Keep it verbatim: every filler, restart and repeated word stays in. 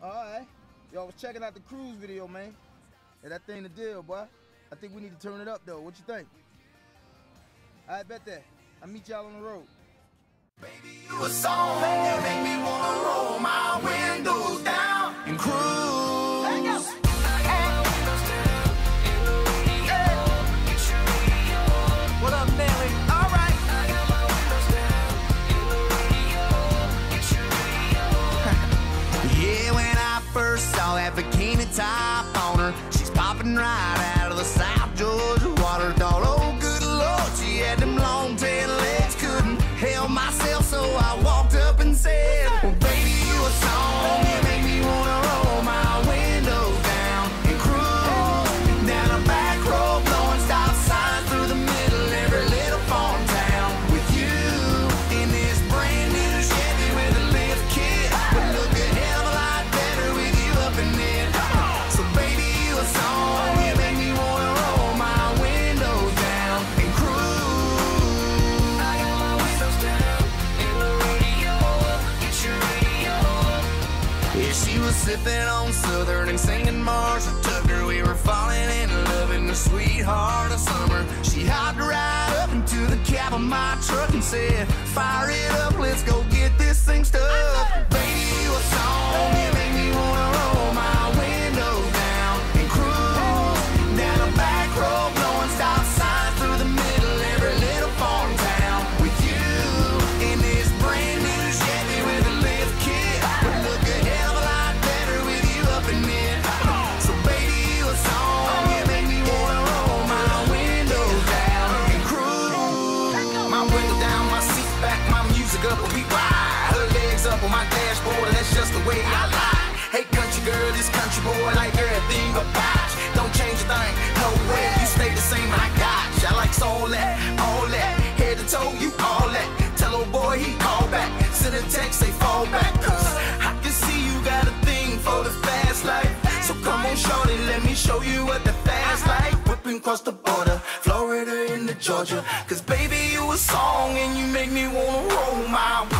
Alright. Yo, I was checking out the cruise video, man. Yeah, that thing the deal, boy. I think we need to turn it up, though. What you think? I bet that. I'll meet y'all on the road. Baby, you a song, you make me wanna roll my windows down and cruise. Let go. What up, Nelly? All right. Yeah, when I first saw that bikini top on her, she's popping right out of the South Georgia water doll. Oh, good Lord, she had them long tail legs, couldn't help myself, so I walked up and said, well, baby, you a song, you make me wanna roll my windows down and cruise down a back road, blowing stop signs through the middle every little farm town with you in this brand new Chevy with a lift kit. Would look a hell of a lot better with you up in it. So baby, you a song, you make me wanna roll my windows down and cruise. I got my windows down in the radio, get your radio. Yeah, she was sipping on Southern and singing Marshall Tucker. We were falling in love in the sweetheart of summer. She hopped right up into the cab of my truck and said, fire it up, let's go get this thing stuck. Baby, you a song, you make me wanna roll my windows down and cruise down a back road, blowing stop signs through the middle every little farm town with you in this brand new Chevy with a lift kit. Would look a hell of a lot better with you up in it. So baby, you a song, you make me wanna roll my windows down and cruise. My window down, my seat back, my music up, and we ride. Her legs up on my dashboard, and that's just the way I lie. Hey country girl, this country boy like everything about you. Don't change a thing, no way, you stay the same, I got you. I like all that, all that, head to toe, you all that. Tell old boy he call back, send a text, say fall back. Cause I can see you got a thing for the fast life. So come on shorty, let me show you what the fast life. Whipping across the border, Florida into Georgia. Cause baby, you a song and you make me wanna roll my